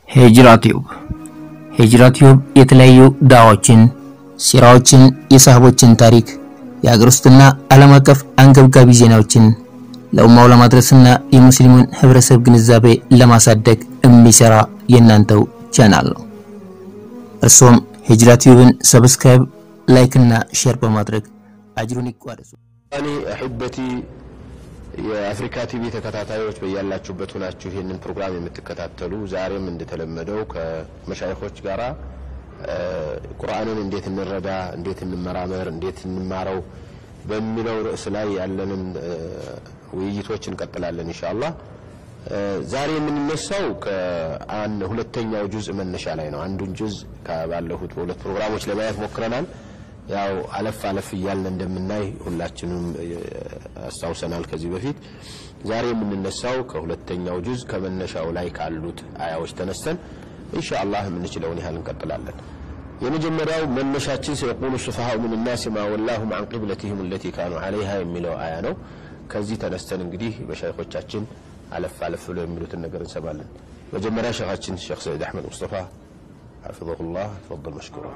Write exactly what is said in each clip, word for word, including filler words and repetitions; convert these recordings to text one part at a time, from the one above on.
Hijra Tube Hijra Tube የተለያዩ ዳዋዎችን ሲራዎችን የሳህቦችን ታሪክ ያገሩስትና ዓለም አቀፍ አንገብጋቢ ዜናዎችን ለኡማው ለማድረስና የሙስሊሙን ህብረተሰብ ግንዛቤ ለማሳደግ የሚሰራ የናንተው ቻናል ነው። እርሶም Hijra Tubeን ሰብስክራይብ ላይክ እና ሼር በማድረግ አጅሩን ይቋደሱ። አኒ አህበቲ የአፍሪካ ቲቪ ተከታታዮች በያላችሁበት ሆናችሁ ይሄንን ፕሮግራም የምትከታተሉ ዛሬም እንደተለመደው ከመሻይኾች ጋራ ቁርአንን እንዴት እንረዳ እንዴት እንመራመር እንዴት እንማረው በሚለው ርዕስ ላይ ያለንን ውይይቶች እንቀጥላለን ኢንሻአላህ። ዛሬ የምንነሳው ከአን ሁለተኛው ጁዝ መነሻ ላይ ነው። አንዱን ጁዝ ከባለሁት ሁለት ፕሮግራሞች ለማየት ሞክረናል። ያው አለፍ አለፍ ይያልን እንደምናይ ሁላችንም አስተዋውሰናል ከዚህ በፊት። ዛሬ የምንነሳው ከሁለተኛው ጁዝ ከመነሻው ላይ ካሉት አያዎች ተነስተን ኢንሻአላህ የምንችለውን ያህል እንቀጥላለን። የመጀመሪያው መነሻችን سيقول السفهاء من الناس ما ولاهم عن قبلتهم التي كانوا عليها የሚለው አያ ነው። ከዚህ ተነስተን እንግዲህ በሻይኾቻችን አለፍ አለፍ ብለው የሚሉትን ነገር እንሰማለን። መጀመሪያ ሸኻችን ሼክ ሰይድ አህመድ ሙስጠፋ حفظه الله تفضل مشكورا።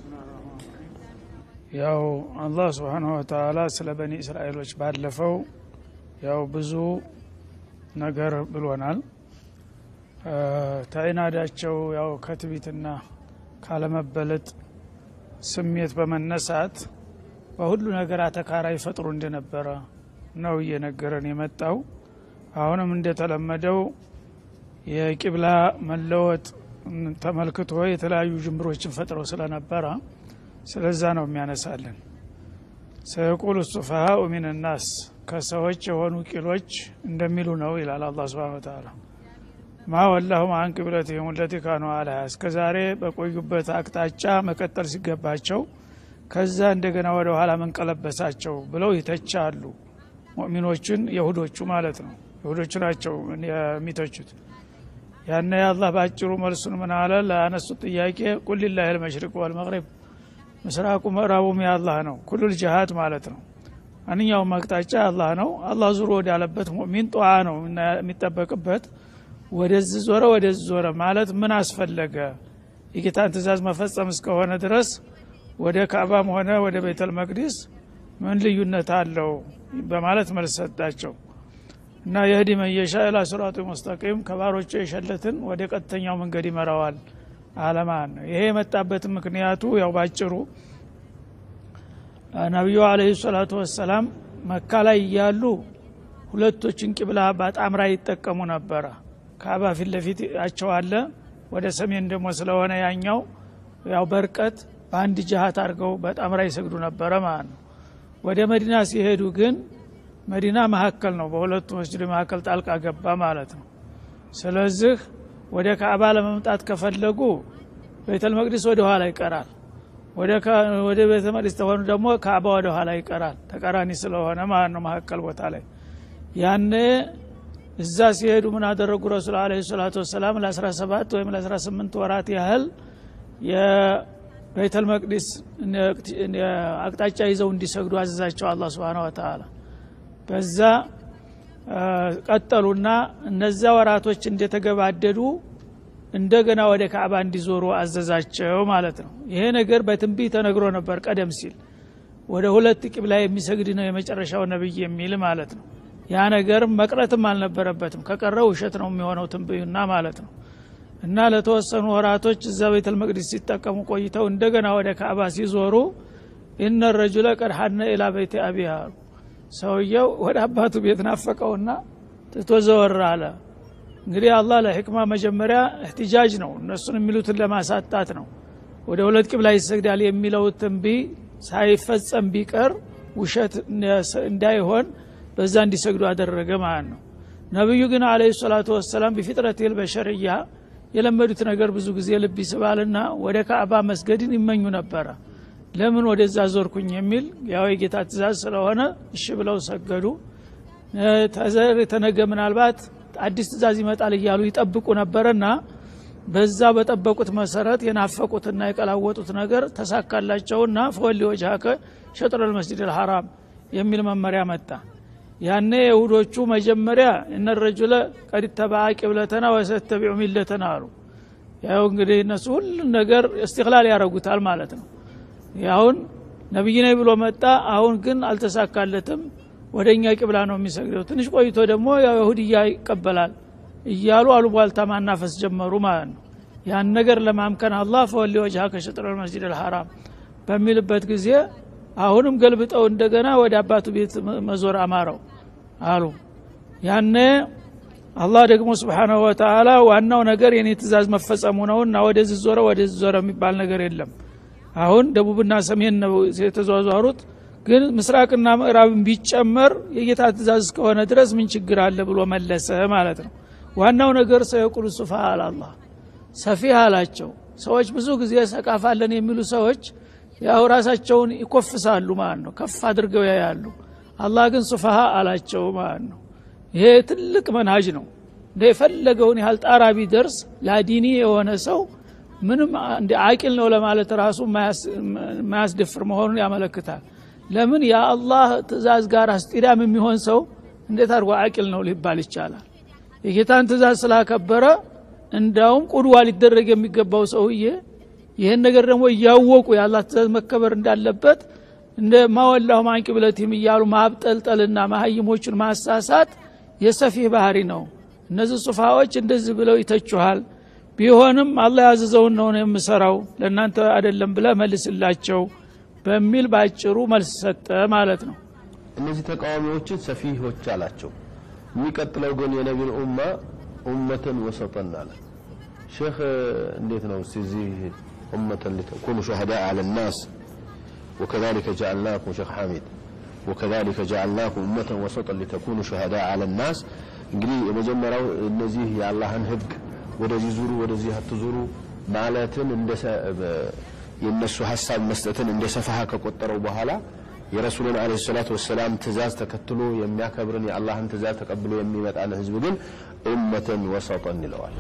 ያው አላህ Subhanahu Wa Ta'ala ስለ በኒ እስራኤሎች ባለፈው ያው ብዙ ነገር ብሎናል። ታይናዳቸው ያው ከትቢትና ካለመበለጥ ስሜት በመነሳት በሁሉ ነገር አተካራ ይፈጥሩ እንደነበረ ነው እየነገረን የመጣው። አሁንም እንደተለመደው የቂብላ መለወጥ ተመልክቶ የተለያዩ ጅምሮችን ፈጥረው ስለነበረ ስለዛ ነው የሚያነሳልን። سيقول السفهاء من الناس ከሰዎች የሆኑ ቂሎች እንደሚሉ ነው ይላል አላህ Subhanahu Wa Ta'ala። ما ولاهم عن قبلتهم التي كانوا عليها እስከዛሬ በቆዩበት አቅጣጫ መቀጠል ሲገባቸው ከዛ እንደገና ወደ ኋላ መንቀለበሳቸው ብለው ይተቻሉ። ሙእሚኖችን ይሁዶቹ ማለት ነው። ይሁዶቹ ናቸው የሚተቹት። ያነ ያላህ ባጭሩ መልሱን ምን አለ ለአነሱ ጥያቄ ቁል ሊላሂ المشرق والمغرب ምስራቁ ምዕራቡም ያላህ ነው ኩሉል ጂሃድ ማለት ነው። አንኛው ማቅጣጫ አላህ ነው። አላህ ዙሮ ወዳለበት ሙእሚን ጧዓ ነው የሚጠበቅበት። ወደዚህ ዞረ ወደዚህ ዞረ ማለት ምን አስፈለገ? የጌታን ትእዛዝ መፈጸም እስከሆነ ድረስ ወደ ካዕባም ሆነ ወደ ቤተል መቅዲስ ምን ልዩነት አለው በማለት መልስ ሰጣቸው። እና የህዲ መየሻ ኢላ ሲራጡ ሙስተቂም ከባሮቹ የሸለትን ወደ ቀጥተኛው መንገድ ይመራዋል አለማን። ይሄ የመጣበት ምክንያቱ ያው ባጭሩ ነብዩ አለይሂ ሰላቱ ወሰለም መካ ላይ ያሉ ሁለቶችን ቂብላ በጣምራ ይጠቀሙ ነበር። ካዕባ ፊት ለፊት ያቸው አለ፣ ወደ ሰሜን ደግሞ ስለሆነ ያኛው ያው በርቀት በአንድ ጅሃት አድርገው በጣምራ ይሰግዱ ነበር ማለት ነው። ወደ መዲና ሲሄዱ ግን መዲና መሐከል ነው፣ በሁለቱ መስጂድ መሐከል ጣልቃ ገባ ማለት ነው። ስለዚህ ወደ ካዕባ ለመምጣት ከፈለጉ ቤተል መቅዲስ ወደ ኋላ ይቀራል፣ ወደ ወደ ቤተል መቅዲስ ተሆኑ ደግሞ ካዕባ ወደ ኋላ ይቀራል። ተቃራኒ ስለሆነ ማለት ነው መሐከል ቦታ ላይ። ያኔ እዛ ሲሄዱ ምን አደረጉ? ረሱል አለይሂ ሰላቱ ወሰለም ለ17 ወይም ለ18 ወራት ያህል የቤተል መቅዲስ አቅጣጫ ይዘው እንዲሰግዱ አዘዛቸው አላህ Subhanahu Wa Ta'ala። በዛ ቀጠሉና እነዛ ወራቶች እንደተገባደዱ እንደገና ወደ ካዕባ እንዲዞሩ አዘዛቸው ማለት ነው። ይሄ ነገር በትንቢት ተነግሮ ነበር ቀደም ሲል። ወደ ሁለት ቂብላ የሚሰግድ ነው የመጨረሻው ነብይ የሚል ማለት ነው። ያ ነገር መቅረትም አልነበረበትም። ከቀረው ውሸት ነው የሚሆነው ትንቢዩና ማለት ነው። እና ለተወሰኑ ወራቶች እዛ ቤተል መቅዲስ ሲጠቀሙ ቆይተው እንደገና ወደ ካዕባ ሲዞሩ ان الرجل قد حن الى بيت ابيه ሰውየው ወደ አባቱ ቤት ናፈቀውና ተተዘወራ አለ። እንግዲህ አላህ ለህክማ መጀመሪያ እህትጃጅ ነው፣ እነሱን የሚሉትን ለማሳጣት ነው። ወደ ሁለት ቂብላ ይሰግዳል የሚለው ትንቢይ ሳይፈጸም ቢቀር ውሸት እንዳይሆን በዛ እንዲሰግዱ አደረገ ማለት ነው። ነብዩ ግን አለይሂ ሰላቱ ወሰለም በፍጥረቲል በሸርያ የለመዱት ነገር ብዙ ጊዜ ልብ ይስባልና ወደ ካዕባ መስገድን ይመኙ ነበር። ለምን ወደዛ ዞርኩኝ የሚል ያው የጌታ ትእዛዝ ስለሆነ እሺ ብለው ሰገዱ። ተዘር ተነገ ምናልባት አዲስ ትእዛዝ ይመጣል እያሉ ይጠብቁ ነበርና በዛ በጠበቁት መሰረት የናፈቁትና የቀላወጡት ነገር ተሳካላቸውና ፈወሊ ወጅሃከ ሸጥረል መስጂድል ሐራም የሚል መመሪያ መጣ። ያኔ ይሁዶቹ መጀመሪያ እነ الرجل قد تبع قبلتنا وسيتبع ملتنا አሉ። ያው እንግዲህ እነሱ ሁሉ ነገር استغلال ያረጉታል ማለት ነው ያውን ነብይ ነኝ ብሎ መጣ አሁን ግን አልተሳካለትም ወደኛ ቂብላ ነው የሚሰግደው ትንሽ ቆይቶ ደግሞ ያው ይሁዲያ ይቀበላል እያሉ አሉባልታ ማናፈስ ጀመሩ ማለት ነው ያን ነገር ለማምከን አላህ ፈወሊ ወجهك شطر المسجد الحرام በሚልበት ጊዜ አሁንም ገልብጠው እንደገና ወደ አባቱ ቤት መዞር አማረው አሉ ያነ አላህ ደግሞ Subhanahu Wa Ta'ala ዋናው ነገር የኔ ትእዛዝ መፈጸሙ ነውና ወደዚህ ዞረ ወደዚህ ዞረ የሚባል ነገር የለም አሁን ደቡብና ሰሜን ነው የተዟዟሩት ግን ምስራቅና ምዕራብን ቢጨመር የጌታ ትእዛዝ እስከሆነ ድረስ ምን ችግር አለ ብሎ መለሰ ማለት ነው ዋናው ነገር ሰይቁል ሱፋ አላህ ሰፊህ አላቸው ሰዎች ብዙ ጊዜ ሰቃፋለን የሚሉ ሰዎች ያው ራሳቸውን ይኮፍሳሉ ማለት ነው ከፍ አድርገው ያያሉ አላህ ግን ሱፋሃ አላቸው ማለት ነው ይሄ ትልቅ መንሃጅ ነው እንደፈለገውን ያህል ጣራቢ ደርስ ለዲኒ የሆነ ሰው ምንም እንደ አቂል ነው ለማለት ራሱ ማያስደፍር መሆኑን ያመለክታል ለምን ያ አላህ ትእዛዝ ጋር አስጢዳም የሚሆን ሰው እንዴት አድርጎ አቂል ነው ሊባል ይችላል የጌታን ትእዛዝ ስላከበረ እንዳውም ቁድዋ ሊደረግ የሚገባው ሰውዬ ይሄን ነገር ደግሞ ያወቁ ያላህ ትእዛዝ መከበር እንዳለበት እንደ ማወላሁ ማንቂብለቲም ይያሉ ማብጠልጠልና ማህይሞችን ማሳሳት የሰፊህ ባህሪ ነው እነዚህ ሱፋዎች እንደዚህ ብለው ይተቹሃል ቢሆንም አላህ ያዘዘውን ነው የምሰራው ለእናንተ አይደለም ብለ መልስላቸው በሚል ባጭሩ መልስ ሰጠ ማለት ነው እነዚህ ተቃዋሚዎችን ሰፊሆች አላቸው የሚቀጥለው ግን የነብዩን ኡማ ኡመተን ወሰጠን አለ ሼክ እንዴት ነው እዚህ ኡመተን لتكونوا شهداء على الناس وكذلك جعلناكم شيخ حامد وكذلك جعلناكم أمة وسطا لتكونوا شهداء على الناس እንግዲህ የመጀመሪያው እነዚህ የአላህን ህግ ወደዚህ ዙሩ ወደዚህ አትዙሩ ማለትን እንደ የነሱ ሐሳብ መስጠትን እንደ ሰፋሃ ከቆጠረው በኋላ የረሱሉን አለይሂ ሰላቱ ወሰለም ትእዛዝ ተከትሎ የሚያከብርን የአላህን ትእዛዝ ተቀብሎ የሚመጣን ህዝብ ግን ኡመተን ወሰጠን ይለዋል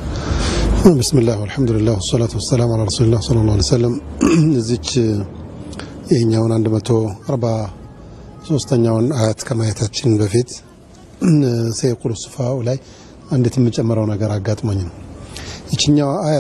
بسم الله والحمد لله والصلاة والسلام على رسول الله صلى الله عليه وسلم እዚች የኛውን አንድ መቶ አርባ ሶስተኛውን አያት ከማየታችን በፊት ሰይቁል ሱፋው ላይ አንዲት የምጨምረው ነገር አጋጥሞኝ ነው እቺኛው አያ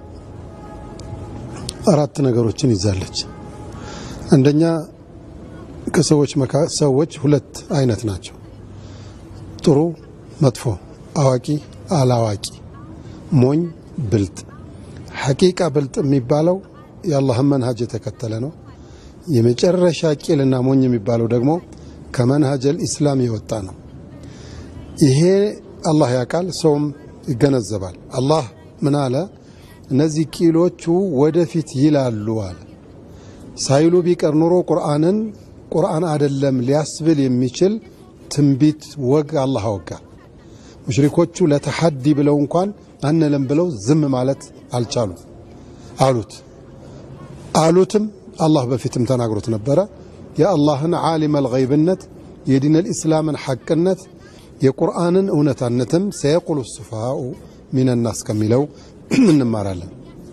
አራት ነገሮችን ይዛለች አንደኛ ከሰዎች ሰዎች ሁለት አይነት ናቸው ጥሩ መጥፎ አዋቂ አላዋቂ ሞኝ ብልጥ ሐቂቃ ብልጥ የሚባለው የአላህ መንሃጅ ተከተለ ነው የመጨረሻ ቂልና ሞኝ የሚባለው ደግሞ ከመንሃጀል ኢስላም የወጣ ነው ይሄ አላህ ያቃል ሰውም ይገነዘባል አላህ ምን አለ እነዚህ ቂሎቹ ወደፊት ይላሉ አለ ሳይሉ ቢቀር ኑሮ ቁርአንን ቁርአን አይደለም ሊያስብል የሚችል ትንቢት ወግ አላህ ወጋ ሙሽሪኮቹ ለተሐዲ ብለው እንኳን አንለም ብለው ዝም ማለት አልቻሉ አሉት አሉትም አላህ በፊትም ተናግሮት ነበር ያ አላህን ዓሊም الغይብነት የዲን الاسلامን ሐቅነት የቁርአንን እውነታነትም ሰይቁል ሱፋኡ من الناس ከሚለው እንማራለን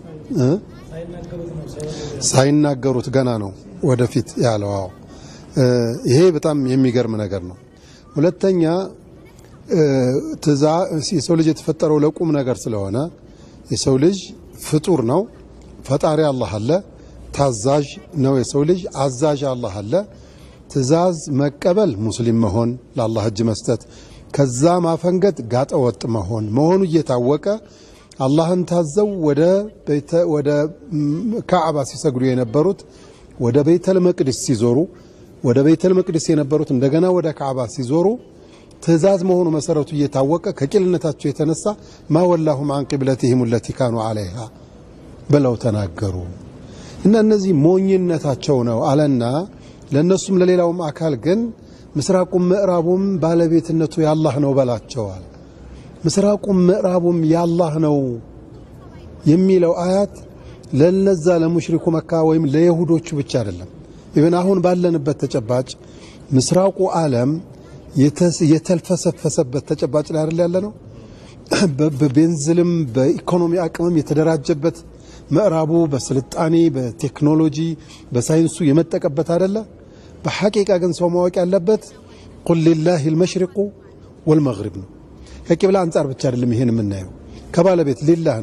ሳይናገሩት ገና ነው ወደፊት ያለው ይሄ በጣም የሚገርም ነገር ነው ሁለተኛ ተዛ የሰው ልጅ የተፈጠረው ለቁም ነገር ስለሆነ የሰው ልጅ ፍጡር ነው ፈጣሪ አላህ አለ ታዛዥ ነው የሰው ልጅ አዛዥ አላህ አለ ትእዛዝ መቀበል ሙስሊም መሆን ለአላህ እጅ መስጠት ከዛ ማፈንገጥ ጋጠ ወጥ መሆን መሆኑ እየታወቀ አላህን ታዘው ወደ ቤተ ወደ ካዕባ ሲሰግዱ የነበሩት ወደ ቤተል መቅደስ ሲዞሩ ወደ ቤተል መቅደስ የነበሩት እንደገና ወደ ካዕባ ሲዞሩ ትእዛዝ መሆኑ መሰረቱ እየታወቀ ከቂልነታቸው የተነሳ ማወላሁም عن قبلتهم التي كانوا عليها ብለው ተናገሩ እና እነዚህ ሞኝነታቸው ነው አለና ለነሱም ለሌላውም አካል ግን ምስራቁም ምዕራቡም ባለቤትነቱ ያላህ ነው በላቸዋል ምስራቁም ምዕራቡም ያላህ ነው የሚለው አያት ለነዛ ለሙሽሪኩ መካ ወይም ለይሁዶቹ ብቻ አይደለም ኢብን አሁን ባለንበት ተጨባጭ ምስራቁ ዓለም የተልፈሰፈሰበት ተጨባጭ ላይ አይደል ያለ ነው በቤንዝልም በኢኮኖሚ አቅምም የተደራጀበት ምዕራቡ በስልጣኔ በቴክኖሎጂ በሳይንሱ የመጠቀበት አይደለ በሐቂቃ ግን ሰው ማወቅ ያለበት قل لله المشرق والمغرب ነው ከቂብላ አንፃር ብቻ አይደለም ይሄን የምናየው ከባለቤት ሊላህ ነው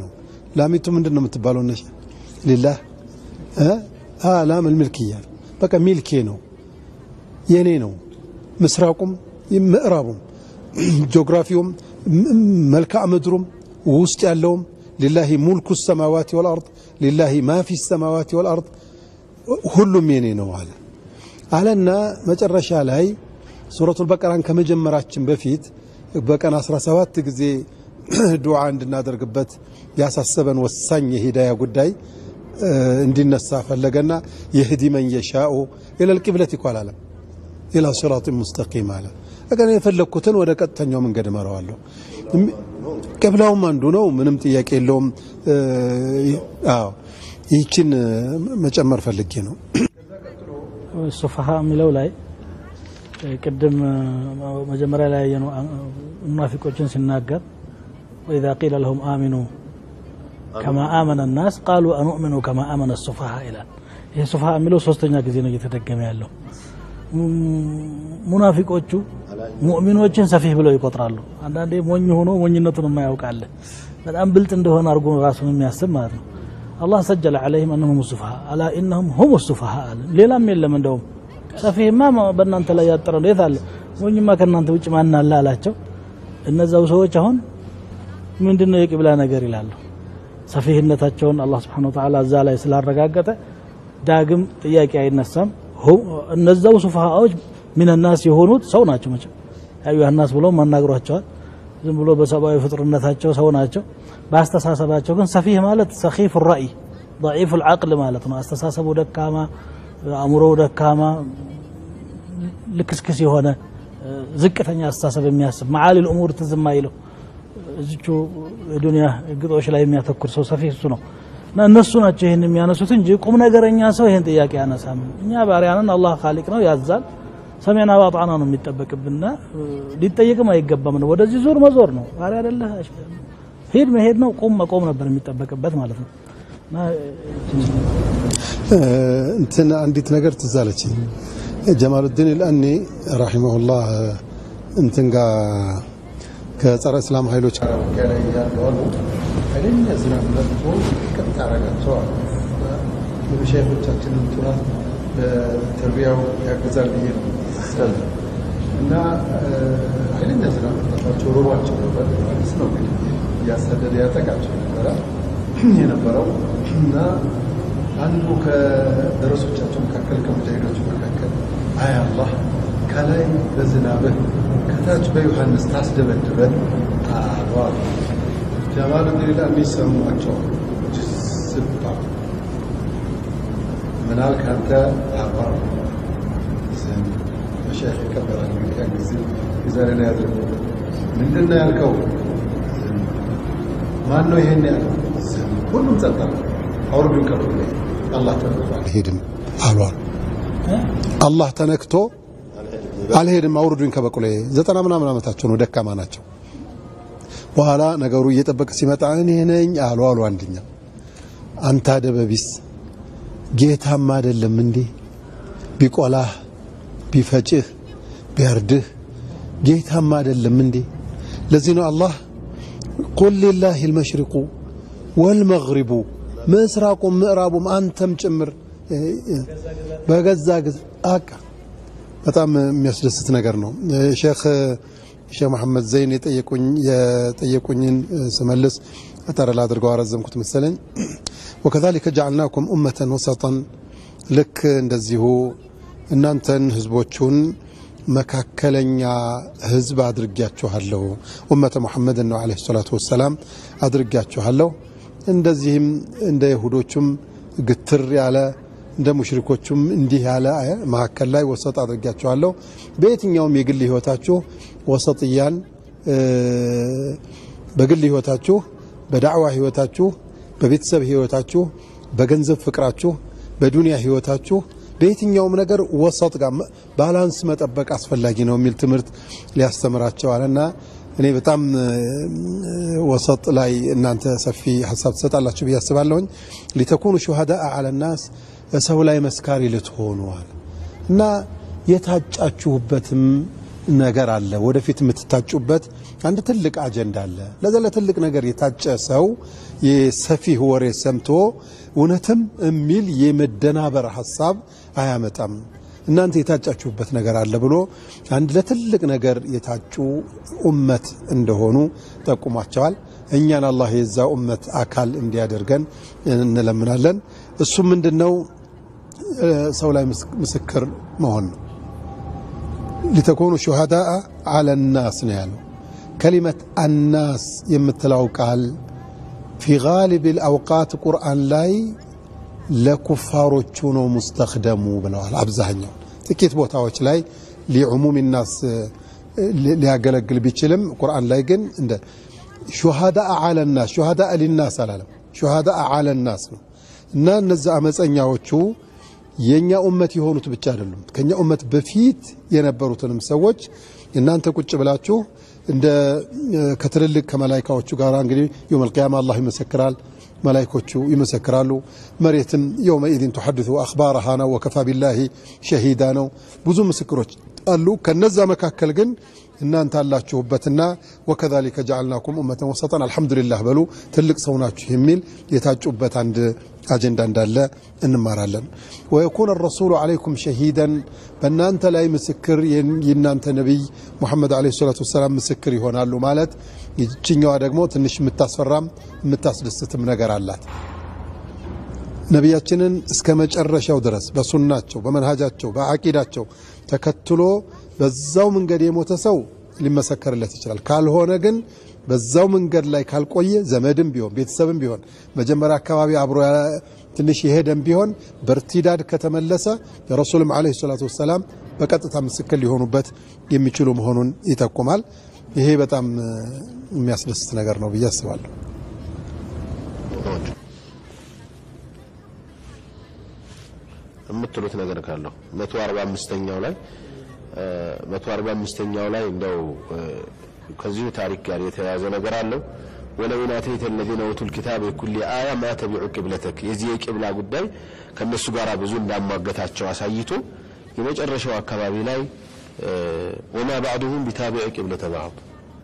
ላሚቱ ምንድነው የምትባለው ነሽ ሊላህ አ ላም الملكيه በቃ ሚልኬ ነው የኔ ነው ምስራቁም ምዕራቡም ጂኦግራፊውም መልክዓ ምድሩም ውስጥ ያለውም لله ملك السماوات والارض لله ما في السماوات والارض ሁሉም የኔ ነው አለ አለና መጨረሻ ላይ ሱረቱል በቀራን ከመጀመራችን በፊት በቀን አስራ ሰባት ጊዜ ዱዓ እንድናደርግበት ያሳሰበን ወሳኝ የሂዳያ ጉዳይ እንዲነሳ ፈለገና يهدي من يشاء الى القبلة قال الى صراط مستقيم አለ አገነ የፈለኩትን ወደ ቀጥተኛው መንገድ መራዋለሁ قبلهم አንዱ ነው ምንም ጥያቄ የለውም አዎ ይችን መጨመር ፈልጌ ነው ሱፋሃ ሚለው ላይ ቅድም መጀመሪያ ላይ ያየነው ሙናፊቆችን ሲናገር واذا قيل لهم امنوا كما امن الناس قالوا انؤمن كما امن السفهاء الى ይሄ ሱፋሃ ሚለው ሶስተኛ ጊዜ ነው እየተደገመ ያለው ሙናፊቆቹ ሙእሚኖችን ሰፊህ ብለው ይቆጥራሉ አንዳንዴ ሞኝ ሆኖ ሞኝነቱን የማያውቃል በጣም ብልጥ እንደሆነ አርጎ ራሱን የሚያስብ ማለት ነው الله سجل عليهم انهم السفهاء الا انهم هم السفهاء ሌላም የለም እንደውም ሰፊህማ በእናንተ ላይ ያጠረ ነው የታለ ሞኝማ ከእናንተ ውጭ ማን አለ አላቸው እነዛው ሰዎች አሁን ምንድነው የቂብላ ነገር ይላሉ ሰፊህነታቸውን አላህ Subhanahu Wa Ta'ala እዛ ላይ ስላረጋገጠ ዳግም ጥያቄ አይነሳም እነዛው ሱፋሃዎች من الناس የሆኑት ሰው ናቸው ማለት አዩሃ الناس ብሎ ማናገሯቸዋል ዝም ብሎ በሰባዊ ፍጥረታቸው ሰው ናቸው ባስተሳሰባቸው ግን ሰፊህ ማለት ሰኺፍ الرأي ضعيف العقل ማለት ነው አስተሳሰቡ ደካማ አእምሮ ደካማ ልክስክስ የሆነ ዝቅተኛ አስተሳሰብ የሚያስብ معالي الامور ተዘማይለው እዚቹ ዱንያ ግጦሽ ላይ የሚያተኩር ሰው ሰፊህ እሱ ነው እና እነሱ ናቸው ይሄን የሚያነሱት እንጂ ቁም ነገረኛ ሰው ይሄን ጥያቄ ያነሳም እኛ ባሪያንን አላህ ኻሊቅ ነው ያዛል ሰሜና ዋጣና ነው የሚጠበቅብና ሊጠየቅም አይገባም ነው ወደዚህ ዙር መዞር ነው ባሪያ አይደለ ሄድ መሄድ ነው ቁም መቆም ነበር የሚጠበቅበት ማለት ነው እንትን አንዲት ነገር ትዛለች ጀማሉዲን አልአኒ ረሂመሁላህ እንትን ጋር ከጸረ እስላም ኃይሎች ጋር ያለው አይደኛ ዝናብ መጥቶ ከተራጋቸው የሸይኾቻችን ቱራት በተርቢያው ያገዛል ይሄ እና አይደኛ ዝናብ መጥቶ ሮባቸው ነበር ማለት ነው ያሰደደ ያጠቃቸው ነበር የነበረው እና አንዱ ከደረሶቻቸው መካከል ከሙጃሂዶች መካከል አይ አላህ ከላይ በዝናብህ ከታች በዮሐንስ ታስደበድበን አዋል ጀማል ዲላ የሚሰማቸው ጅስባ ምናል ካንተ አባር ዘን መሻይኽ ከበራን ከጊዜ ይዛሬ ላይ ያደረገው ምንድነው ያልከው ማን ነው ይሄን ያለው ሁሉም ጸጣ አውርዱን ቀበሉ አላህ ተነክቷል ሄድም አሏል አላህ ተነክቶ አልሄድም አውርዱን ከበቁለ ዘጠና ምናምን አመታቸው ነው ደካማ ናቸው በኋላ ነገሩ እየተጠበቀ ሲመጣ እኔ ነኝ አሉ አሉ አንደኛ አንተ ደበቢስ ጌታማ አይደለም እንዴ ቢቆላህ ቢፈጭህ ቢያርድህ ጌታማ አይደለም እንዴ ለዚህ ነው አላህ قل لله المشرق والمغرب مسرقم ምዕራቡም አንተም ጭምር በገዛግዝ አቃ በጣም የሚያስደስት ነገር ነው ሼክ ሼክ መሐመድ ዘይን የጠየቁኝ የጠየቁኝን ስመልስ አተረላ አድርገው አረዘምኩት መሰለኝ وكذلك جعلناكم امه وسطا لك እንደዚሁ እናንተን ህዝቦቹን መካከለኛ ህዝብ አድርጋችኋለሁ ኡመተ መሐመድ ነው አለይሂ ሰላቱ ወሰለም አድርጋችኋለሁ እንደዚህም እንደ ይሁዶቹም ግትር ያለ እንደ ሙሽሪኮቹም እንዲህ ያለ መካከል ላይ ወሰጥ አድርጋችኋለሁ በየትኛውም የግል ህይወታችሁ ወሰጥያን በግል ህይወታችሁ በዳዕዋ ህይወታችሁ በቤተሰብ ህይወታችሁ በገንዘብ ፍቅራችሁ በዱንያ ህይወታችሁ በየትኛውም ነገር ወሰጥ ጋር ባላንስ መጠበቅ አስፈላጊ ነው የሚል ትምህርት ሊያስተምራቸው አለና እኔ በጣም ወሰጥ ላይ እናንተ ሰፊ ሐሳብ ተሰጣላችሁ ቢያስባለሁኝ لتكونوا شهداء على الناس ሰው ላይ መስካሪ ልትሆኑ አለ እና የታጫችሁበትም ነገር አለ ወደፊት የምትታጩበት አንድ ትልቅ አጀንዳ አለ ለዛ ለትልቅ ነገር የታጨ ሰው የሰፊህ ወሬ ሰምቶ እውነትም እሚል የመደናበር ሐሳብ አያመጣም እናንተ የታጫችሁበት ነገር አለ ብሎ አንድ ለትልቅ ነገር የታጩ ኡመት እንደሆኑ ጠቁሟቸዋል እኛን አላህ የዛ ኡመት አካል እንዲያደርገን እንለምናለን እሱ ምንድነው ሰው ላይ ምስክር መሆን ነው لتكونوا شهداء على الناس نيالو كلمة الناس يمتلو قال في غالب الأوقات قرآن لاي لكفاروቹ ነው مستخدمو ብለዋል አብዛኛው ጥቂት ቦታዎች ላይ لعموم الناس ሊያገለግል ቢችልም ቁርአን ላይ ግን እንደ شهداء على الناس شهداء للناس አላለም شهداء على الناس ነው እና እነዛ አመፀኛዎቹ የኛ ኡመት የሆኑት ብቻ አይደሉም ከኛ ኡመት በፊት የነበሩትንም ሰዎች እናንተ ቁጭ ብላችሁ እንደ ከትልልቅ ከመላእክቶቹ ጋር እንግዲህ يوم القيامه الله ይመሰክራል ملائكوቹ ይመሰክራሉ መሬትን يومئذ تحدث اخبارها وكفى بالله شهيدا ነው ብዙ ምስክሮች አሉ ከነዛ መካከል ግን እናንተ አላችሁበትና وكذلك جعلناكم امه وسطا الحمد لله በሉ ትልቅ ሰው ናችሁ የሚል የታጩበት አንድ አጀንዳ እንዳለ እንማራለን ويكون الرسول عليكم شهيدا በእናንተ ላይ ምስክር የእናንተ ነብይ መሐመድ አለይሂ ሰላቱ ወሰለም ምስክር ይሆናሉ ማለት ይችኛዋ ደግሞ ትንሽ የምታስፈራም የምታስደስትም ነገር አላት ነብያችንን እስከ መጨረሻው ድረስ በሱናቸው በመንሃጃቸው በአቂዳቸው ተከትሎ በዛው መንገድ የሞተ ሰው ሊመሰከርለት ይችላል ካልሆነ ግን በዛው መንገድ ላይ ካልቆየ ዘመድም ቢሆን ቤተሰብም ቢሆን መጀመሪያ አካባቢ አብሮ ትንሽ ይሄደም ቢሆን በርቲዳድ ከተመለሰ የረሱልም አለይሂ ሰላቱ ወሰለም በቀጥታ ምስክር ሊሆኑበት የሚችሉ መሆኑን ይተቆማል ይሄ በጣም የሚያስደስት ነገር ነው ብዬ አስባለሁ የምትሉት ነገር ካለው መቶ አርባ አምስተኛው ላይ መቶ አርባ አምስተኛው ላይ እንደው ከዚህ ታሪክ ጋር የተያያዘ ነገር አለው ወለው ናተይተ الذين اوتوا الكتاب كل آية ما تبعوا قبلتك የዚህ የቂብላ ጉዳይ ከነሱ ጋር ብዙ እንዳማገታቸው አሳይቶ የመጨረሻው አካባቢ ላይ وما بعضهم بتابع قبلة بعض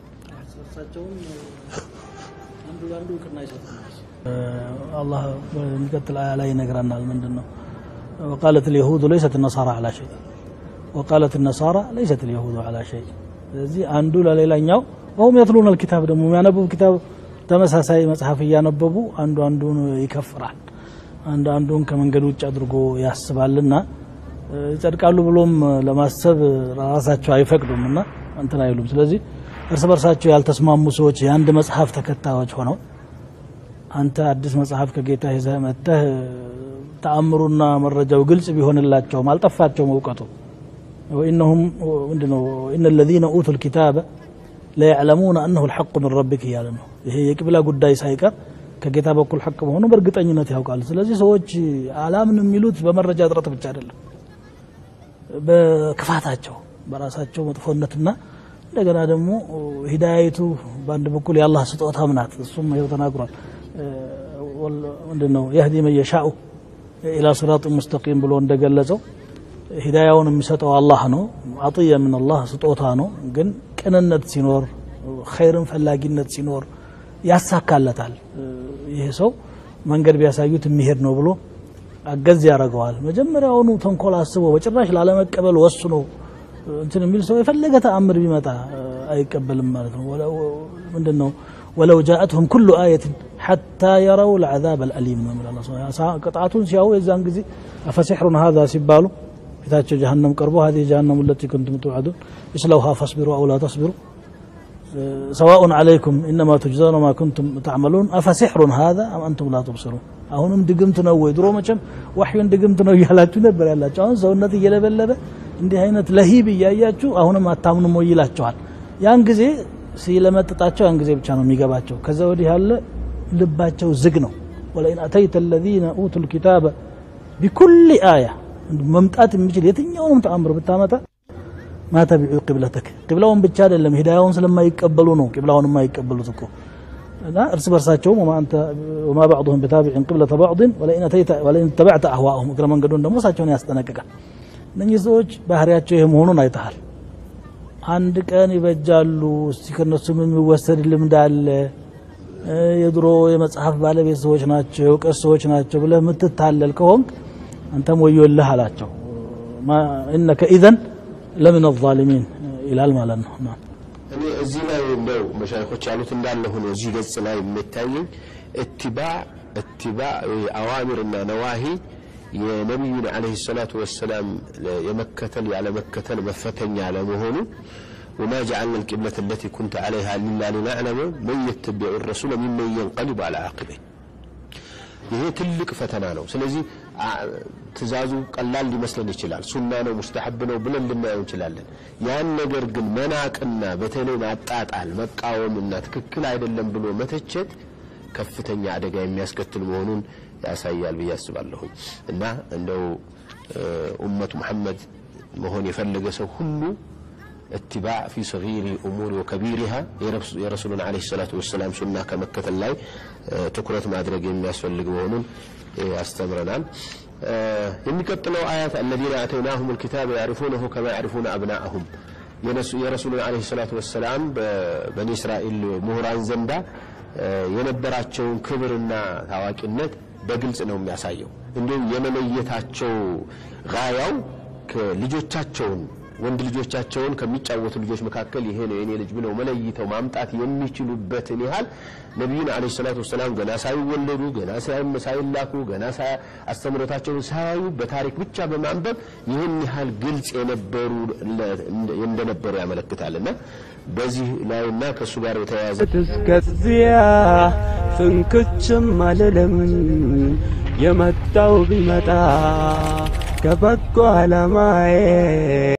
الله የሚቀጥል አያ ላይ ይነግረናል ምንድነው وقالت اليهود ليست النصارى على شيء وقالت النصارى ليست اليهود على شيء ስለዚህ አንዱ ለሌላኛው ወም يتلون الكتاب ደግሞ የሚያነቡ ኪታብ ተመሳሳይ መጽሐፍ ያነበቡ አንዱ አንዱን ይከፍራል አንዱ አንዱን ከመንገድ ውጭ አድርጎ ያስባልና ይጸድቃሉ ብሎም ለማሰብ ራሳቸው አይፈቅዱምና እንትን አይሉም ስለዚህ እርስ በርሳቸው ያልተስማሙ ሰዎች የአንድ መጽሐፍ ተከታዮች ሆነው አንተ አዲስ መጽሐፍ ከጌታ ይዘህ መጥተህ ተአምሩና መረጃው ግልጽ ቢሆንላቸው ማልጠፋቸው መውቀቱ وانهم ምንድነው ان الذين اوتوا الكتاب لا يعلمون انه الحق من ربك ያለነው ይሄ የቂብላ ጉዳይ ሳይቀር ከጌታ በኩል ሐቅ መሆኑ በእርግጠኝነት ያውቃሉ ስለዚህ ሰዎች አላምን የሚሉት በመረጃ እጥረት ብቻ አይደለም በክፋታቸው በራሳቸው መጥፎነትና እንደገና ደግሞ ሂዳያቱ ባንድ በኩል ያላህ ስጦታ ምናት እሱም ይኸው ተናግሯል ምንድነው يهدي من يشاء الى صراط مستقيم ብሎ እንደገለጸው ሂዳያውን የሚሰጠው አላህ ነው አጥያ من الله ስጦታ ነው ግን ቅንነት ሲኖር ኸይርን ፈላጊነት ሲኖር ያሳካለታል ይሄ ሰው መንገድ ቢያሳዩት የሚሄድ ነው ብሎ አገዝ ያረጋዋል መጀመሪያውኑ ተንኮል አስቦ በጭራሽ ላለመቀበል ወስኖ እንትን የሚል ሰው የፈለገ ተአምር ቢመጣ አይቀበልም ማለት ነው ምንድነው ولو جاءتهم كل آية حتى يروا العذاب الأليم من الله سبحانه قطعتون ሲያው የዛን ጊዜ أفسحر هذا ሲባሉ ፊታቸው جهنم ቀርቦ هذه جهنم التي كنتم توعدون اسلوها فاصبروا أو لا تصبروا سواء عليكم إنما تجزون ما كنتم تعملون أفسحر هذا أم أنتم لا تبصرون አሁንም ድግምት ነው ወይ ድሮ መቼም ወህዩን ድግምት ነው ይላችሁ ነበር ያላችሁ አሁን ሰውነት እየለበለበ እንዲህ አይነት ለሂብ ያያችሁ አሁንም አታምኑም ወይ ይላችኋል ያን ጊዜ ሲለመጥጣቸው ያን ጊዜ ብቻ ነው የሚገባቸው ከዛ ወዲህ ያለ ልባቸው ዝግ ነው ወለኢን አተይተ الذين اوتوا الكتاب بكل آية መምጣት የሚችል የትኛውንም ተአምር ብታመጣ ما تبعوا قبلتك قبلهم ብቻ አይደለም ሂዳያውን ስለማይቀበሉ ነው قبلውን የማይቀበሉት እኮ لا ارس برساچو وما انت وما بعضهم بتابع قبلة بعض ولئن اتيت ولئن تبعت اهواءهم كما قالوا دمو ساچون ያስጠነቀቃል እነኚህ ሰዎች ባህሪያቸው ይሄ መሆኑን አይተሃል አንድ ቀን ይበጃሉ እስቲ ከነሱም የሚወሰድ ልምድ አለ የድሮ የመጽሐፍ ባለቤት ሰዎች ናቸው ቀሶች ናቸው ብለህ ምትታለል ከሆንክ አንተም ወዮልህ አላቸው انك اذا لمن الظالمين ይላል ማለት ነው እኔ እዚህ ላይ ነው መሻይኾች ያሉት እንዳለ ሆኖ እዚህ ገጽ ላይ የሚታየኝ اتباع اتباع اوامرና نواهي የነብዩን አለይሂ ሰላቱ ወሰለም የመከተል ያለ መከተል መፈተኛ ለመሆኑ وما جعلنا القبلة التي كنت عليها إلا لنعلم من يتبع الرسول ممن ينقلب على عقبيه ይሄ ትልቅ ፈተና ነው ስለዚህ ትዛዙ ቀላል ሊመስለን ይችላል ሱና ነው ሙስተሐብ ነው ብለን ልናየው እንችላለን ያን ነገር ግን መናቅና በተለይ ማጣጣል መቃወምና ትክክል አይደለም ብሎ መተቸት ከፍተኛ አደጋ የሚያስከትል መሆኑን ያሳያል ብዬ አስባለሁ እና እንደው ኡመቱ መሐመድ መሆን የፈለገ ሰው ሁሉ اتباع في صغير امور وكبيرها يا رسولنا عليه الصلاه والسلام سنه كمكه الله تكرت ማድረግ የሚያስፈልግ መሆኑን ያስተምረናል የሚከተለው አያት الذين اتيناهم الكتاب يعرفونه كما يعرفون ابناءهم يا رسولنا عليه الصلاه والسلام بني اسرائيل ምሁራን ዘንዳ የነበራቸውን ክብርና ታዋቂነት በግልጽ ነው የሚያሳየው እንዴው የመለየታቸው ጋያው ከልጆቻቸውን ወንድ ልጆቻቸውን ከሚጫወቱ ልጆች መካከል ይሄ ነው የኔ ልጅ ብለው መለይተው ማምጣት የሚችሉበትን ይሃል ነብዩን አለይሂ ሰላቱ ወሰለም ገና ሳይወለዱ ገና ሳይላኩ ገና አስተምሮታቸውን ሳያዩ በታሪክ ብቻ በማንበብ ይህን ይሃል ግልጽ የነበሩ እንደነበሩ ያመለክታልና በዚህ ላይና ከሱ ጋር የተያያዘ ተስከዚያ ፍንክችም አለለም የመጣው ቢመጣ ከበጎ አላማዬ